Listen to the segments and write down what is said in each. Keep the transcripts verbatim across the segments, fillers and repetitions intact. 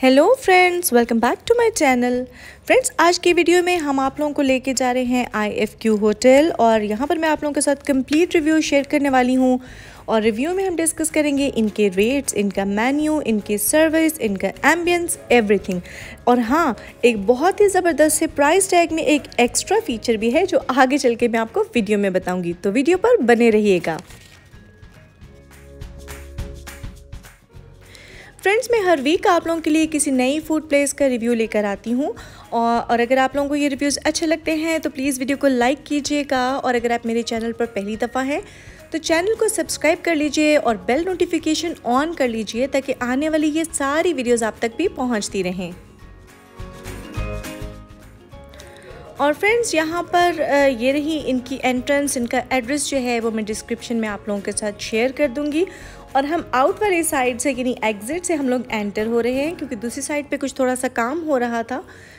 Hello friends, welcome back to my channel. Friends, आज की video में हम आप लोगों को लेके जा रहे हैं आई एफ क्यू होटल और यहाँ पर मैं आप लोगों के साथ कंप्लीट रिव्यू शेयर करने वाली हूँ। और रिव्यू में हम डिस्कस करेंगे इनके रेट्स, इनका मेन्यू, इनकी सर्विस, इनका एम्बियंस, एवरीथिंग। और हाँ, एक बहुत ही ज़बरदस्त से प्राइस टैग में एक एक्स्ट्रा फीचर भी है जो आगे चल के मैं आपको वीडियो में बताऊँगी, तो वीडियो पर बने रहिएगा। फ्रेंड्स, मैं हर वीक आप लोगों के लिए किसी नई फूड प्लेस का रिव्यू लेकर आती हूँ और, और अगर आप लोगों को ये रिव्यूज़ अच्छे लगते हैं तो प्लीज़ वीडियो को लाइक कीजिएगा। और अगर आप मेरे चैनल पर पहली दफ़ा हैं तो चैनल को सब्सक्राइब कर लीजिए और बेल नोटिफिकेशन ऑन कर लीजिए ताकि आने वाली ये सारी वीडियोज़ आप तक भी पहुँचती रहें। और फ्रेंड्स, यहाँ पर ये रही इनकी एंट्रेंस। इनका एड्रेस जो है वो मैं डिस्क्रिप्शन में आप लोगों के साथ शेयर कर दूँगी। और हम आउट वाली साइड से यानी एग्ज़िट से हम लोग एंटर हो रहे हैं क्योंकि दूसरी साइड पे कुछ थोड़ा सा काम हो रहा था।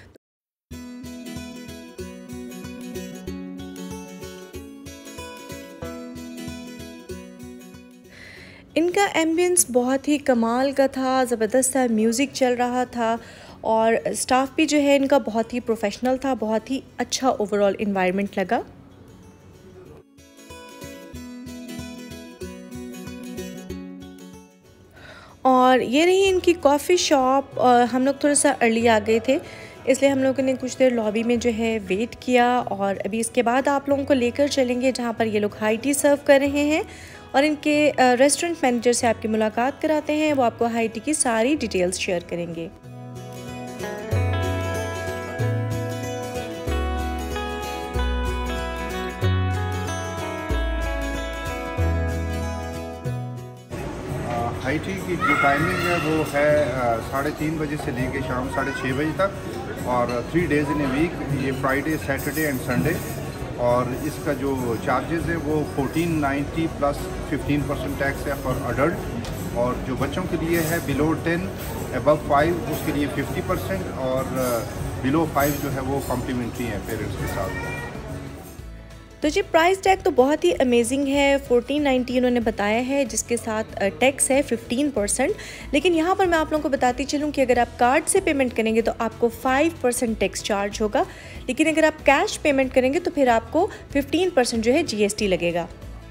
इनका एम्बियंस बहुत ही कमाल का था, ज़बरदस्त सा म्यूज़िक चल रहा था और स्टाफ भी जो है इनका बहुत ही प्रोफेशनल था। बहुत ही अच्छा ओवरऑल इन्वायरमेंट लगा। और ये रही इनकी कॉफ़ी शॉप। और हम लोग थोड़ा सा अर्ली आ गए थे इसलिए हम लोगों ने कुछ देर लॉबी में जो है वेट किया और अभी इसके बाद आप लोगों को लेकर चलेंगे जहाँ पर ये लोग हाई टी सर्व कर रहे हैं और इनके रेस्टोरेंट मैनेजर से आपकी मुलाकात कराते हैं। वो आपको हाई टी की सारी डिटेल्स शेयर करेंगे। हाई टी की जो टाइमिंग है वो है साढ़े तीन बजे से लेके शाम साढ़े छः बजे तक और three days in a week, ये फ्राइडे, सैटरडे एंड संडे। और इसका जो चार्जेस है वो fourteen ninety plus fifteen percent tax है फॉर अडल्ट। और जो बच्चों के लिए है बिलो टेन अबव फाइव उसके लिए फिफ्टी परसेंट और बिलो फाइव जो है वो कॉम्प्लीमेंट्री है पेरेंट्स के साथ। तो जी प्राइस टैग तो बहुत ही अमेजिंग है। फोर्टीन नाइन्टी उन्होंने बताया है जिसके साथ टैक्स है फिफ्टीन परसेंट। लेकिन यहाँ पर मैं आप लोगों को बताती चलूँ कि अगर आप कार्ड से पेमेंट करेंगे तो आपको फाइव परसेंट टैक्स चार्ज होगा, लेकिन अगर आप कैश पेमेंट करेंगे तो फिर आपको फिफ्टीन परसेंट जो है जी एस टी लगेगा।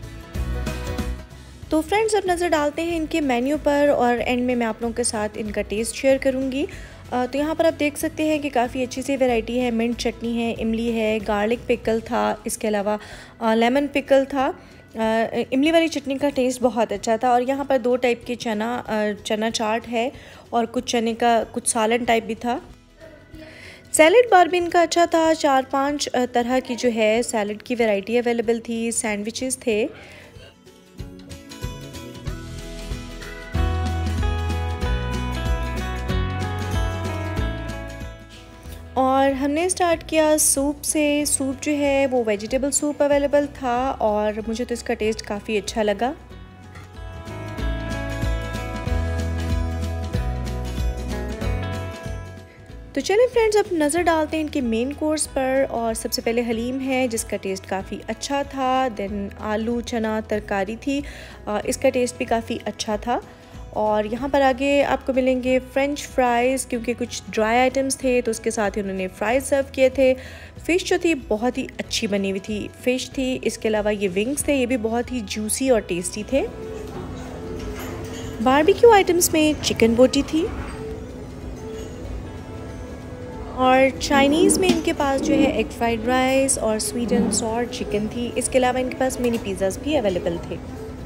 तो फ्रेंड्स, अब नज़र डालते हैं इनके मेन्यू पर और एंड में मैं आप लोगों के साथ इनका टेस्ट शेयर करूँगी। तो यहाँ पर आप देख सकते हैं कि काफ़ी अच्छी सी वैरायटी है। मिंट चटनी है, इमली है, गार्लिक पिकल था, इसके अलावा लेमन पिकल था। इमली वाली चटनी का टेस्ट बहुत अच्छा था। और यहाँ पर दो टाइप के चना चना चाट है और कुछ चने का कुछ सालन टाइप भी था। सैलड बार भी इनका अच्छा था। चार पांच तरह की जो है सैलड की वैरायटी अवेलेबल थी। सैंडविचेस थे। और हमने स्टार्ट किया सूप से। सूप जो है वो वेजिटेबल सूप अवेलेबल था और मुझे तो इसका टेस्ट काफ़ी अच्छा लगा। तो चलिए फ्रेंड्स, अब नज़र डालते हैं इनके मेन कोर्स पर। और सबसे पहले हलीम है जिसका टेस्ट काफ़ी अच्छा था। देन आलू चना तरकारी थी, इसका टेस्ट भी काफ़ी अच्छा था। और यहाँ पर आगे आपको मिलेंगे फ्रेंच फ्राइज़, क्योंकि कुछ ड्राई आइटम्स थे तो उसके साथ ही उन्होंने फ्राइज़ सर्व किए थे। फ़िश जो थी बहुत ही अच्छी बनी हुई थी, फ़िश थी। इसके अलावा ये विंग्स थे, ये भी बहुत ही जूसी और टेस्टी थे। बारबेक्यू आइटम्स में चिकन बोटी थी और चाइनीज़ में इनके पास जो है एग फ्राइड राइस और स्वीट एंड सॉर चिकन थी। इसके अलावा इनके पास मिनी पिज़्ज़ाज़ भी अवेलेबल थे।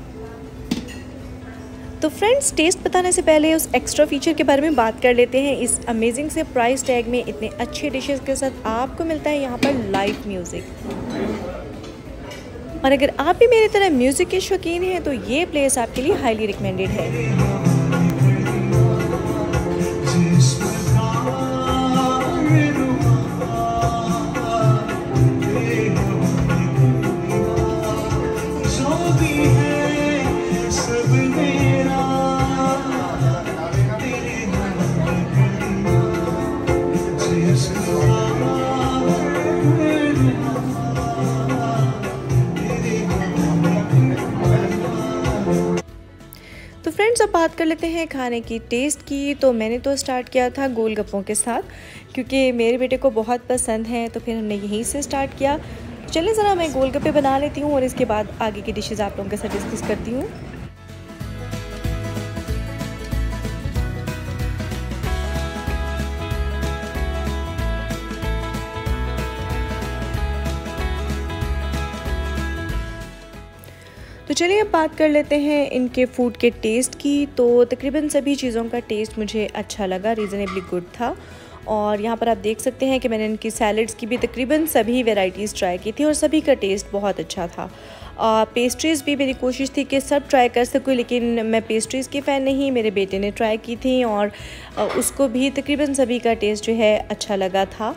तो फ्रेंड्स, टेस्ट बताने से पहले उस एक्स्ट्रा फीचर के बारे में बात कर लेते हैं। इस अमेजिंग से प्राइस टैग में इतने अच्छे डिशेस के साथ आपको मिलता है यहाँ पर लाइव म्यूज़िक। और अगर आप भी मेरी तरह म्यूज़िक के शौकीन हैं तो ये प्लेस आपके लिए हाईली रिकमेंडेड है। तो फ्रेंड्स, अब बात कर लेते हैं खाने की टेस्ट की। तो मैंने तो स्टार्ट किया था गोलगप्पों के साथ, क्योंकि मेरे बेटे को बहुत पसंद है, तो फिर हमने यहीं से स्टार्ट किया। चलिए ज़रा मैं गोलगप्पे बना लेती हूँ और इसके बाद आगे की डिशेज़ आप लोगों के साथ डिस्कस करती हूँ। तो चलिए अब बात कर लेते हैं इनके फ़ूड के टेस्ट की। तो तकरीबन सभी चीज़ों का टेस्ट मुझे अच्छा लगा, रीज़नेबली गुड था। और यहाँ पर आप देख सकते हैं कि मैंने इनकी सैलड्स की भी तकरीबन सभी वैरायटीज़ ट्राई की थी और सभी का टेस्ट बहुत अच्छा था। पेस्ट्रीज़ भी मेरी कोशिश थी कि सब ट्राई कर सकूँ, लेकिन मैं पेस्ट्रीज़ की फ़ैन नहीं, मेरे बेटे ने ट्राई की थी और आ, उसको भी तकरीबन सभी का टेस्ट जो है अच्छा लगा था।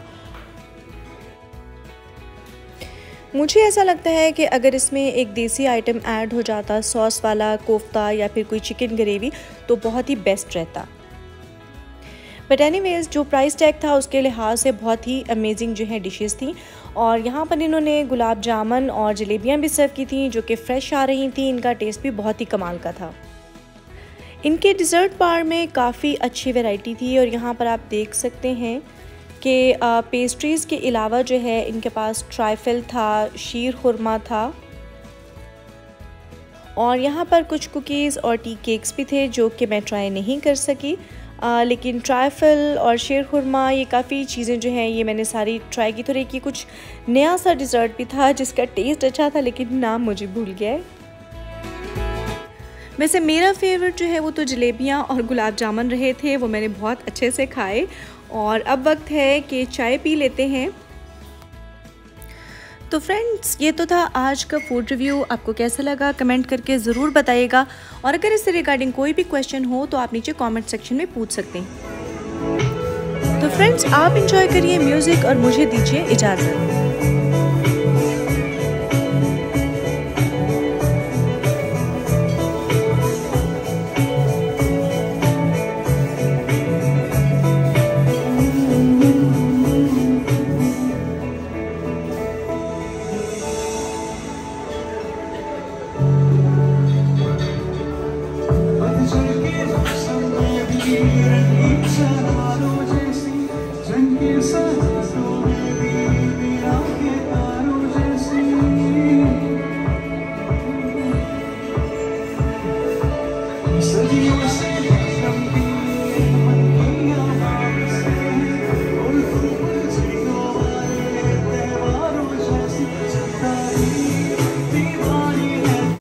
मुझे ऐसा लगता है कि अगर इसमें एक देसी आइटम ऐड हो जाता, सॉस वाला कोफ्ता या फिर कोई चिकन ग्रेवी, तो बहुत ही बेस्ट रहता। बट एनीवेज़ जो प्राइस टैग था उसके लिहाज से बहुत ही अमेजिंग जो है डिशेस थी। और यहाँ पर इन्होंने गुलाब जामुन और जलेबियाँ भी सर्व की थी, जो कि फ़्रेश आ रही थी। इनका टेस्ट भी बहुत ही कमाल का था। इनके डिज़र्ट बार में काफ़ी अच्छी वैरायटी थी और यहाँ पर आप देख सकते हैं कि पेस्ट्रीज़ के अलावा जो है इनके पास ट्राइफल था, शीर खुरमा था और यहाँ पर कुछ कुकीज़ और टी केक्स भी थे जो कि मैं ट्राई नहीं कर सकी। आ, लेकिन ट्राइफल और शीर खुरमा ये काफ़ी चीज़ें जो हैं ये मैंने सारी ट्राई की। तो रही कि कुछ नया सा डिज़र्ट भी था जिसका टेस्ट अच्छा था, लेकिन नाम मुझे भूल गया है। वैसे मेरा फेवरेट जो है वो तो जलेबियाँ और गुलाब जामुन रहे थे, वो मैंने बहुत अच्छे से खाए। और अब वक्त है कि चाय पी लेते हैं। तो फ्रेंड्स ये तो था आज का फूड रिव्यू। आपको कैसा लगा कमेंट करके ज़रूर बताइएगा, और अगर इससे रिगार्डिंग कोई भी क्वेश्चन हो तो आप नीचे कमेंट सेक्शन में पूछ सकते हैं। तो फ्रेंड्स आप इंजॉय करिए म्यूज़िक और मुझे दीजिए इजाज़त।